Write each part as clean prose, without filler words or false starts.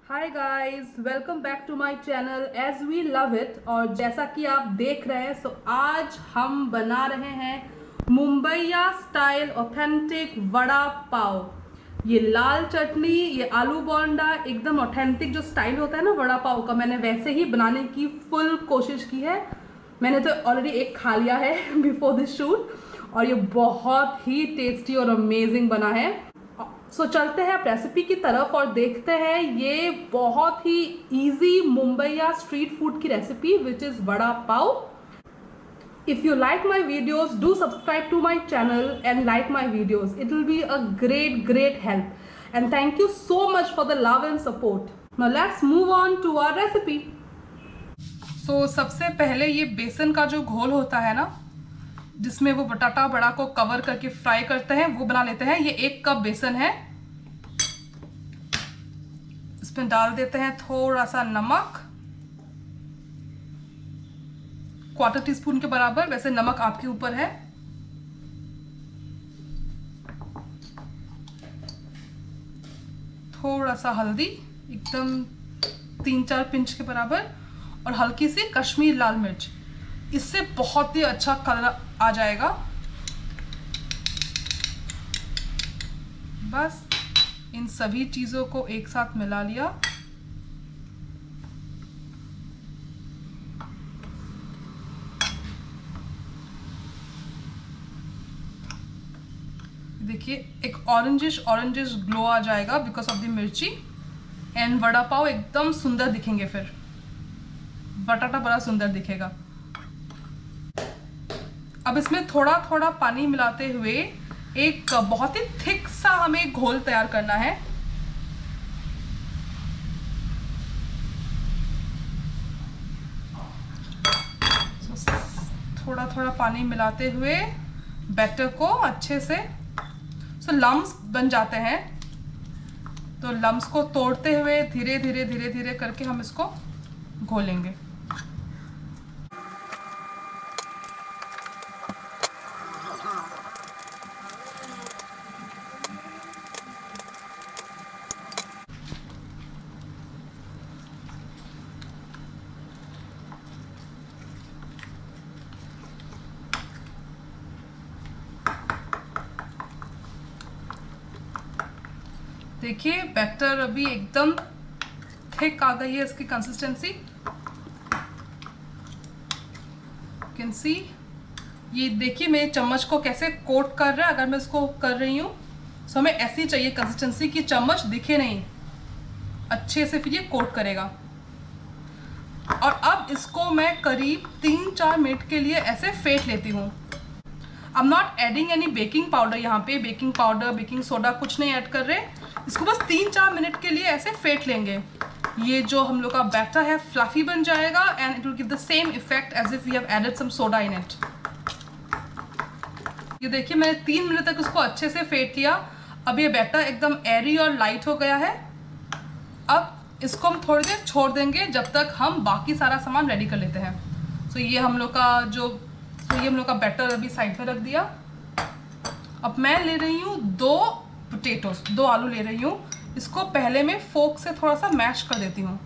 Hi guys, welcome back to my channel as we love it. और जैसा कि आप देख रहे हैं, सो आज हम बना रहे हैं मुंबईया स्टाइल ऑथेंटिक वड़ा पाव। ये लाल चटनी, ये आलू बोंडा, एकदम ऑथेंटिक जो स्टाइल होता है ना वड़ा पाव का, मैंने वैसे ही बनाने की फुल कोशिश की है। मैंने तो ऑलरेडी एक खा लिया है बिफोर दिस शूट, और ये बहुत ही टेस्टी और अमेजिंग बना है। सो चलते हैं रेसिपी की तरफ और देखते हैं ये बहुत ही इजी मुंबईया स्ट्रीट फूड की recipe which is vada pav. If you like my videos, do subscribe to my channel and like my videos. It will be a great help. And thank you so much for the love and support. Now let's move on to our recipe. So सबसे पहले ये बेसन का जो घोल होता है ना, जिसमें वो बटाटा बड़ा को कवर करके फ्राई करते हैं, वो बना लेते हैं। ये 1 कप बेसन है। इसमें डाल देते हैं थोड़ा सा नमक, 1/4 टीस्पून के बराबर। वैसे नमक आपके ऊपर है। थोड़ा सा हल्दी, एकदम 3-4 पिंच के बराबर, और हल्की सी कश्मीर लाल मिर्च। इससे बहुत ही अच्छा कलर आ जाएगा। बस इन सभी चीज़ों को एक साथ मिला लिया। देखिए एक ऑरेंजिश ग्लो आ जाएगा because of the mirchi. And vada pav एकदम सुंदर दिखेंगे, फिर बटाटा बड़ा सुंदर दिखेगा। अब इसमें थोड़ा थोड़ा पानी मिलाते हुए एक बहुत ही थिक सा हमें घोल तैयार करना है। थोड़ा थोड़ा पानी मिलाते हुए बैटर को अच्छे से, लम्स बन जाते हैं, तो लम्स को तोड़ते हुए धीरे धीरे करके हम इसको घोलेंगे। देखिए बैटर अभी एकदम थिक आ गई है इसकी कंसिस्टेंसी। कैन सी, ये देखिए मेरे चम्मच को कैसे कोट कर रहा है। अगर मैं इसको कर रही हूँ तो हमें ऐसी चाहिए कंसिस्टेंसी कि चम्मच दिखे नहीं, अच्छे से फिर ये कोट करेगा। और अब इसको मैं करीब 3-4 मिनट के लिए ऐसे फेंट लेती हूँ। I am not adding any baking powder, यहाँ पे बेकिंग पाउडर बेकिंग सोडा कुछ नहीं ऐड कर रहे। इसको बस 3-4 मिनट के लिए ऐसे फेंट लेंगे। ये जो हम लोग का बैटर है फ्लफी बन जाएगा and it will give the same effect as if we have added some soda in it. ये देखिए मैंने 3 मिनट तक इसको अच्छे से फेंट लिया। अब ये बैटर एकदम एरी और लाइट हो गया है। अब इसको हम थोड़ी देर छोड़ देंगे जब तक हम बाकी सारा सामान रेडी कर लेते हैं। तो ये हम लोग का बैटर अभी साइड में रख दिया। अब मैं ले रही हूँ 2 आलू ले रही हूँ। इसको पहले मैं फोक से थोड़ा सा मैश कर देती हूँ।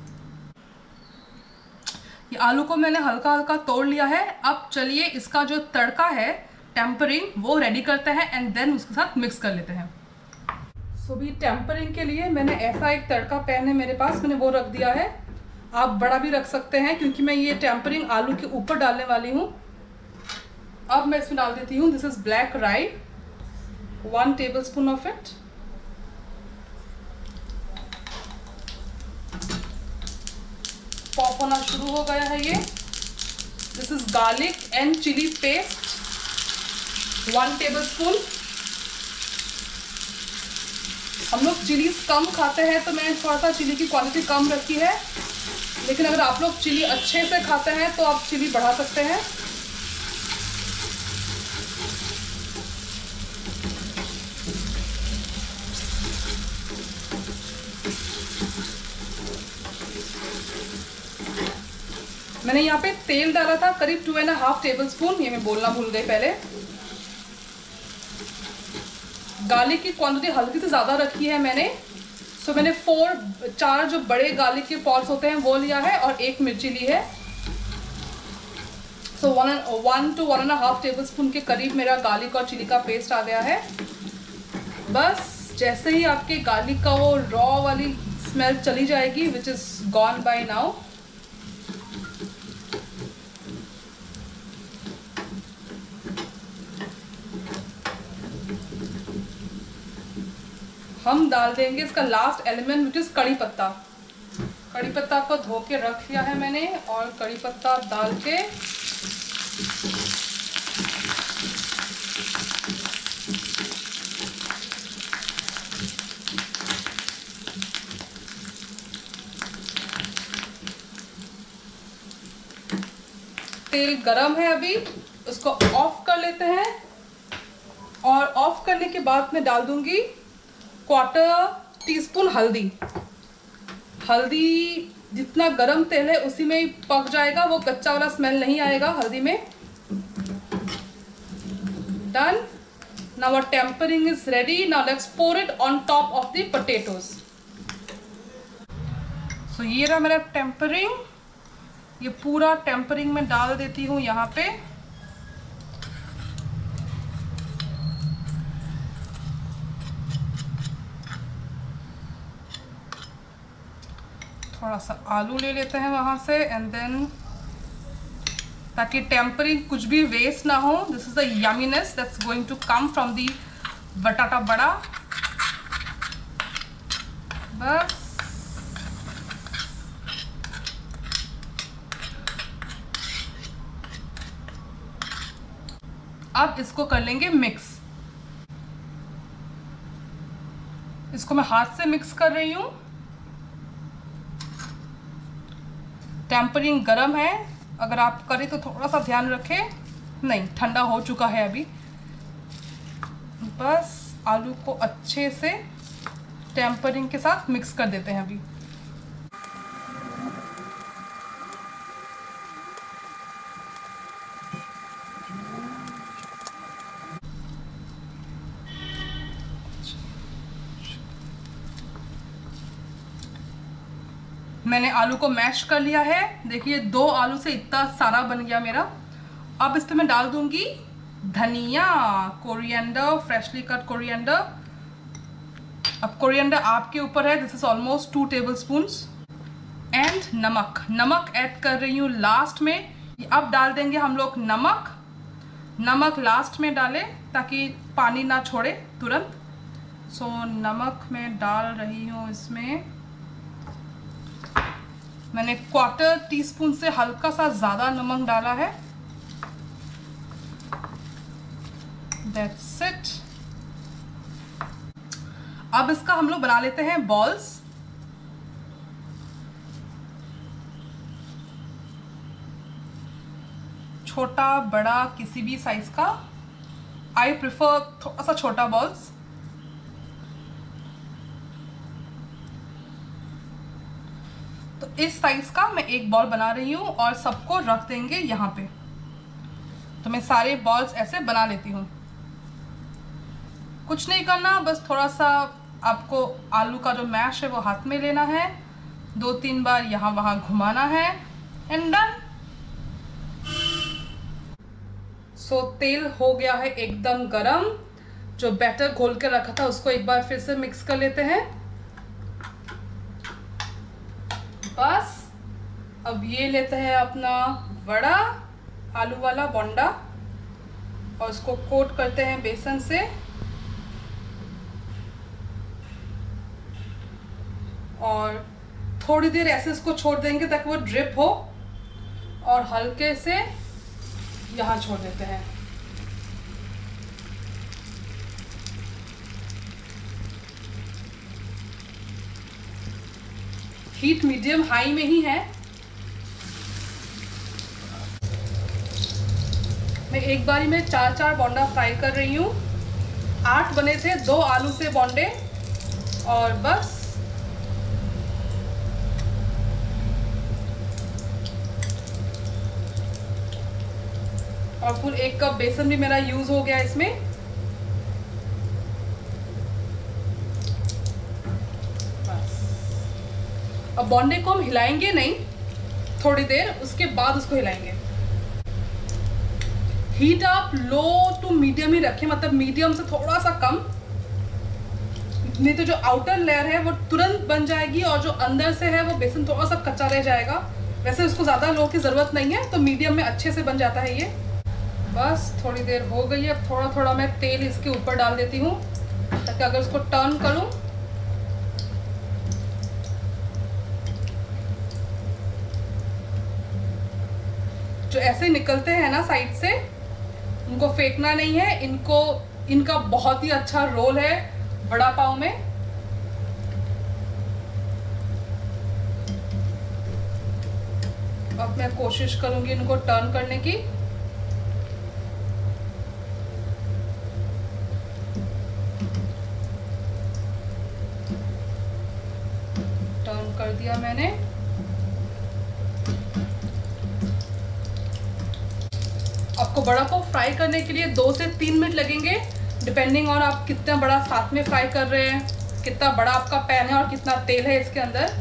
ये आलू को मैंने हल्का हल्का तोड़ लिया है। अब चलिए इसका जो तड़का है टेम्परिंग वो रेडी करते हैं एंड देन उसके साथ मिक्स कर लेते हैं। सो भी टेम्परिंग के लिए मैंने ऐसा एक तड़का पैन है मेरे पास, मैंने वो रख दिया है। आप बड़ा भी रख सकते हैं क्योंकि मैं ये टेम्परिंग आलू के ऊपर डालने वाली हूँ। अब मैं इसमें डाल देती हूँ, दिस इज ब्लैक राई, 1 टेबलस्पून ऑफ इट। पॉप होना शुरू हो गया है ये। This is garlic and chili paste, 1 tablespoon. हम लोग चिली कम खाते हैं तो मैंने थोड़ा सा चिली की क्वांटिटी कम रखी है, लेकिन अगर आप लोग चिली अच्छे से खाते हैं तो आप चिली बढ़ा सकते हैं। मैंने यहाँ पे तेल डाला था करीब 2.5 टेबलस्पून, ये मैं बोलना भूल गई पहले। गार्लिक की क्वांटिटी हल्की से ज़्यादा रखी है मैंने, सो मैंने 4 जो बड़े गार्लिक के पॉट्स होते हैं वो लिया है और 1 मिर्ची ली है। सो 1 to 1.5 टेबलस्पून के करीब मेरा गार्लिक और चिली का पेस्ट आ गया है। बस जैसे ही आपके गार्लिक का वो रॉ वाली स्मेल चली जाएगी, which is gone by now, हम डाल देंगे इसका लास्ट एलिमेंट विच इज कड़ी पत्ता। कड़ी पत्ता को धो के रख लिया है मैंने और कड़ी पत्ता डाल के तेल गरम है अभी, उसको ऑफ कर लेते हैं और ऑफ करने के बाद मैं डाल दूंगी 1/4 टीस्पून हल्दी। हल्दी जितना गरम तेल है उसी में ही पक जाएगा, वो कच्चा वाला स्मेल नहीं आएगा हल्दी में। Done. Now our tempering is ready. Now let's pour it on top of the potatoes. So ये रहा मेरा टेम्परिंग। ये पूरा टेम्परिंग में डाल देती हूँ यहाँ पे। थोड़ा सा आलू ले लेते हैं वहाँ से एंड देन, ताकि टेम्परिंग कुछ भी वेस्ट ना हो। This is the yumminess that's going to come from the batata vada. बस अब इसको कर लेंगे मिक्स। इसको मैं हाथ से मिक्स कर रही हूँ। टेम्परिंग गरम है, अगर आप करें तो थोड़ा सा ध्यान रखें। नहीं, ठंडा हो चुका है अभी। बस आलू को अच्छे से टेम्परिंग के साथ मिक्स कर देते हैं अभी। मैंने आलू को मैश कर लिया है। देखिए 2 आलू से इतना सारा बन गया मेरा। अब इस पे मैं डाल दूंगी धनिया, कोरिएंडर, फ्रेशली कट कोरिएंडर। अब कोरिएंडर आपके ऊपर है। This is almost 2 tablespoons. And नमक। नमक ऐड कर रही हूँ लास्ट में। अब डाल देंगे हम लोग नमक। नमक लास्ट में डालें ताकि पानी ना छोड़े तुरंत। सो नमक मैं डाल रही हूँ इसमें। मैंने 1/4 टीस्पून से हल्का सा ज़्यादा नमक डाला है। That's it। अब इसका हम लोग बना लेते हैं बॉल्स। छोटा बड़ा किसी भी साइज का। आई प्रिफर थोड़ा सा छोटा बॉल्स। तो इस साइज का मैं एक बॉल बना रही हूँ और सबको रख देंगे यहाँ पे। तो मैं सारे बॉल्स ऐसे बना लेती हूँ। कुछ नहीं करना, बस थोड़ा सा आपको आलू का जो मैश है वो हाथ में लेना है, 2-3 बार यहाँ वहाँ घुमाना है एंड डन। सो तेल हो गया है एकदम गरम। जो बैटर घोल के रखा था उसको एक बार फिर से मिक्स कर लेते हैं। बस अब ये लेते हैं अपना वड़ा, आलू वाला बोंडा, और उसको कोट करते हैं बेसन से। और थोड़ी देर ऐसे इसको छोड़ देंगे ताकि वो ड्रिप हो, और हल्के से यहाँ छोड़ देते हैं। हीट मीडियम हाई में ही है। मैं एक बारी में 4-4 बोंडा फ्राई कर रही हूँ। 8 बने थे 2 आलू से बोंडे। और बस और फुल 1 कप बेसन भी मेरा यूज हो गया इसमें। बस अब बोंडे को हम हिलाएंगे नहीं, थोड़ी देर उसके बाद उसको हिलाएंगे। हीट आप लो टू मीडियम ही रखें, मतलब मीडियम से थोड़ा सा कम, नहीं तो जो आउटर लेयर है वो तुरंत बन जाएगी और जो अंदर से है वो बेसन थोड़ा सा कच्चा रह जाएगा। वैसे उसको ज़्यादा लो की ज़रूरत नहीं है, तो मीडियम में अच्छे से बन जाता है ये। बस थोड़ी देर हो गई है, अब थोड़ा थोड़ा मैं तेल इसके ऊपर डाल देती हूँ ताकि अगर इसको टर्न करूँ जो ऐसे निकलते हैं ना साइड से, उनको फेंकना नहीं है। इनका बहुत ही अच्छा रोल है वड़ा पाव में। अब मैं कोशिश करूंगी इनको टर्न करने की। टर्न कर दिया मैंने। आपको बड़ा पाव फ्राई करने के लिए 2 से 3 मिनट लगेंगे, डिपेंडिंग ऑन आप कितना बड़ा साथ में फ्राई कर रहे हैं, कितना बड़ा आपका पैन है और कितना तेल है इसके अंदर।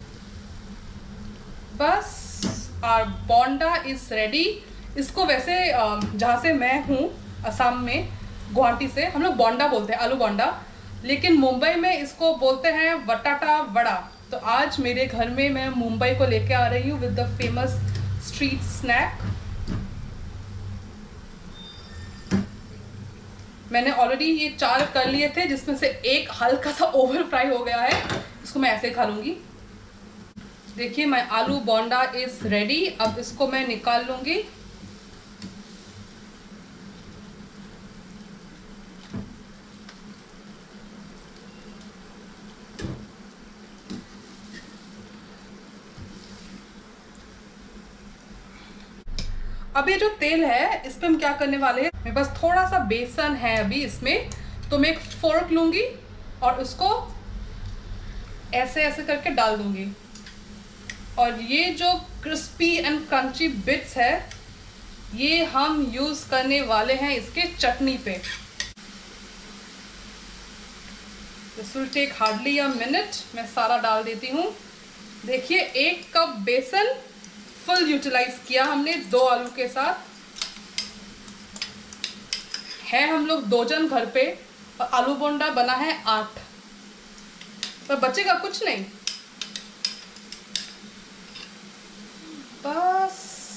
बस और बोंडा इज रेडी। इसको वैसे जहाँ से मैं हूँ असम में, गुवाहाटी से, हम लोग बोंडा बोलते हैं, आलू बोंडा, लेकिन मुंबई में इसको बोलते हैं बटाटा वड़ा। तो आज मेरे घर में मैं मुंबई को लेके आ रही हूँ with the famous street snack. मैंने ऑलरेडी ये 4 कर लिए थे, जिसमें से एक हल्का सा ओवर फ्राई हो गया है, इसको मैं ऐसे खा लूंगी। देखिए माय आलू बोंडा इज रेडी। अब इसको मैं निकाल लूंगी। अब ये जो तेल है इस पे हम क्या करने वाले हैं, मेरे पास थोड़ा सा बेसन है अभी इसमें, तो मैं एक फोर्क लूंगी और उसको ऐसे ऐसे करके डाल दूंगी। और ये जो क्रिस्पी एंड क्रंची बिट्स है ये हम यूज करने वाले हैं इसके चटनी पे। This will take hardly a minute. मैं सारा डाल देती हूँ। देखिए 1 कप बेसन फुल यूटिलाइज किया हमने 2 आलू के साथ। है हम लोग 2 जन घर पे और आलू बोंडा बना है 8, पर बचेगा कुछ नहीं। बस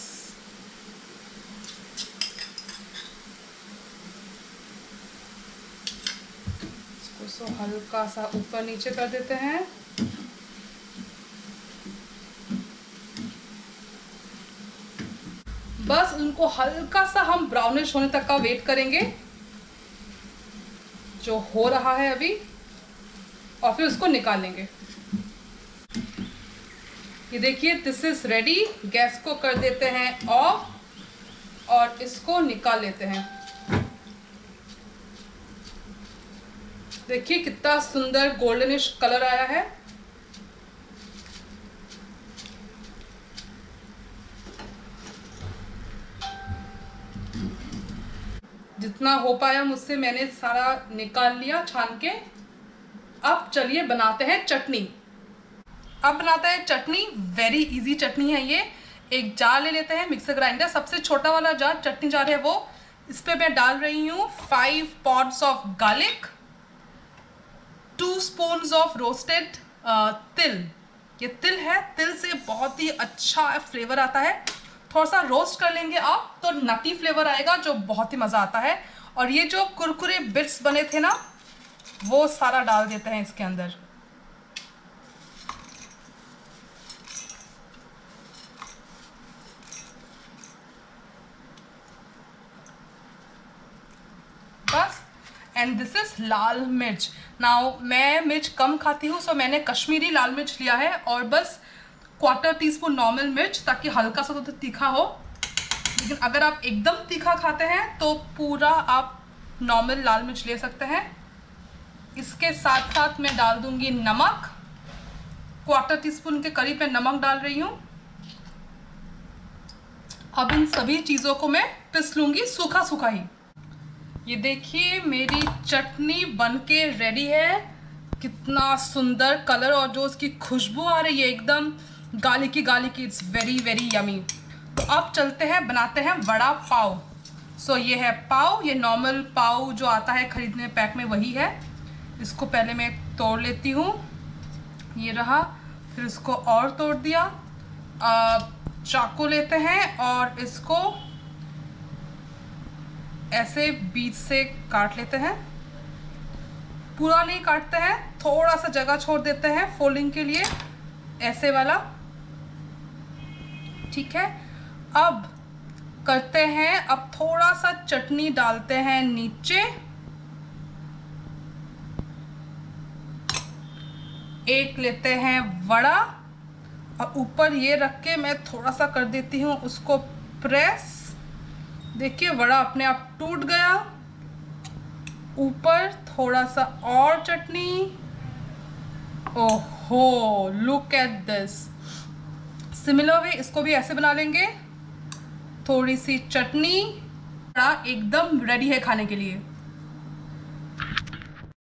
इसको हल्का सा ऊपर नीचे कर देते हैं। बस उनको हल्का सा हम ब्राउनिश होने तक का वेट करेंगे, जो हो रहा है अभी, और फिर उसको निकालेंगे। ये देखिए दिस इज रेडी। गैस को कर देते हैं ऑफ और इसको निकाल लेते हैं। देखिए कितना सुंदर गोल्डनिश कलर आया है। जितना हो पाया मुझसे मैंने सारा निकाल लिया छान के। अब चलिए बनाते हैं चटनी। अब बनाते हैं चटनी। वेरी इजी चटनी है ये। एक जार ले लेते हैं, मिक्सर ग्राइंडर, सबसे छोटा वाला जार, चटनी जार है वो। इस पे मैं डाल रही हूँ 5 pods of garlic, 2 spoons of roasted til. ये तिल है, तिल से बहुत ही अच्छा फ्लेवर आता है। थोड़ा सा रोस्ट कर लेंगे आप तो नटी फ्लेवर आएगा जो बहुत ही मज़ा आता है। और ये जो कुरकुरे बिट्स बने थे ना वो सारा डाल देते हैं इसके अंदर। बस। एंड दिस इज लाल मिर्च। नाउ मैं मिर्च कम खाती हूँ, सो मैंने कश्मीरी लाल मिर्च लिया है और बस 1/4 टीस्पून नॉर्मल मिर्च, ताकि हल्का सा तो तीखा हो। लेकिन अगर आप एकदम तीखा खाते हैं तो पूरा आप नॉर्मल लाल मिर्च ले सकते हैं। इसके साथ साथ मैं डाल दूंगी नमक, 1/4 टीस्पून के करीब मैं नमक डाल रही हूँ। अब इन सभी चीज़ों को मैं पिस लूँगी सूखा सूखा ही। ये देखिए मेरी चटनी बनके रेडी है। कितना सुंदर कलर और जो उसकी खुशबू आ रही है एकदम गाली की इट्स वेरी वेरी यमी। तो अब चलते हैं बनाते हैं वड़ा पाव। सो ये है पाव, ये नॉर्मल पाव जो आता है खरीदने पैक में वही है। इसको पहले मैं तोड़ लेती हूँ, ये रहा, फिर इसको और तोड़ दिया। चाकू लेते हैं और इसको ऐसे बीच से काट लेते हैं। पूरा नहीं काटते हैं, थोड़ा सा जगह छोड़ देते हैं फोल्डिंग के लिए, ऐसे वाला, ठीक है। अब करते हैं, अब थोड़ा सा चटनी डालते हैं नीचे, एक लेते हैं वड़ा और ऊपर ये रख के मैं थोड़ा सा कर देती हूँ उसको प्रेस। देखिए वड़ा अपने आप टूट गया। ऊपर थोड़ा सा और चटनी, ओहो look at this. Similar way इसको भी ऐसे बना लेंगे, थोड़ी सी चटनी, एकदम रेडी है खाने के लिए।